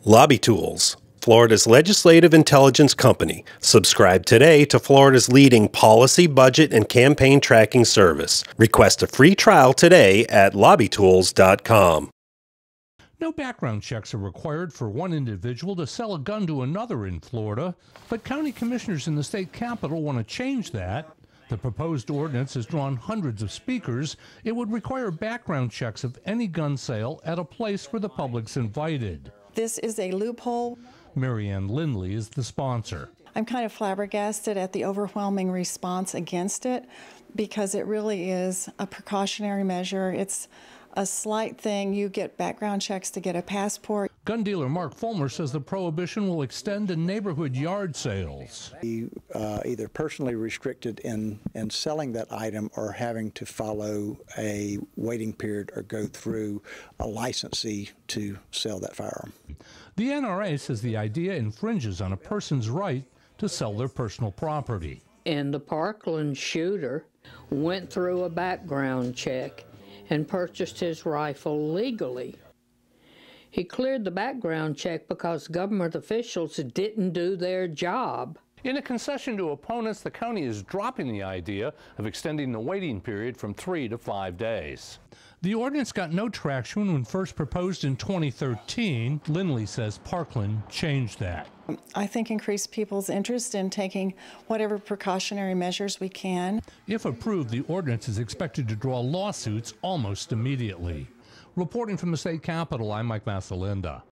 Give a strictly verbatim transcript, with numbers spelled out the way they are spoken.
Lobby Tools, Florida's legislative intelligence company. Subscribe today to Florida's leading policy, budget, and campaign tracking service. Request a free trial today at lobby tools dot com. No background checks are required for one individual to sell a gun to another in Florida, but county commissioners in the state capitol want to change that. The proposed ordinance has drawn hundreds of speakers. It would require background checks of any gun sale at a place where the public's invited. This is a loophole. Marianne Lindley is the sponsor. I'm kind of flabbergasted at the overwhelming response against it because it really is a precautionary measure. It's a slight thing. You get background checks to get a passport. Gun dealer Mark Fulmer says the prohibition will extend to neighborhood yard sales. Be uh, either personally restricted in, in selling that item or having to follow a waiting period or go through a licensee to sell that firearm. The N R A says the idea infringes on a person's right to sell their personal property. And the Parkland shooter went through a background check and purchased his rifle legally. He cleared the background check because government officials didn't do their job. In a concession to opponents, the county is dropping the idea of extending the waiting period from three to five days. The ordinance got no traction when first proposed in twenty thirteen. Lindley says Parkland changed that. I think increase people's interest in taking whatever precautionary measures we can. If approved, the ordinance is expected to draw lawsuits almost immediately. Reporting from the state capitol, I'm Mike Massalinda.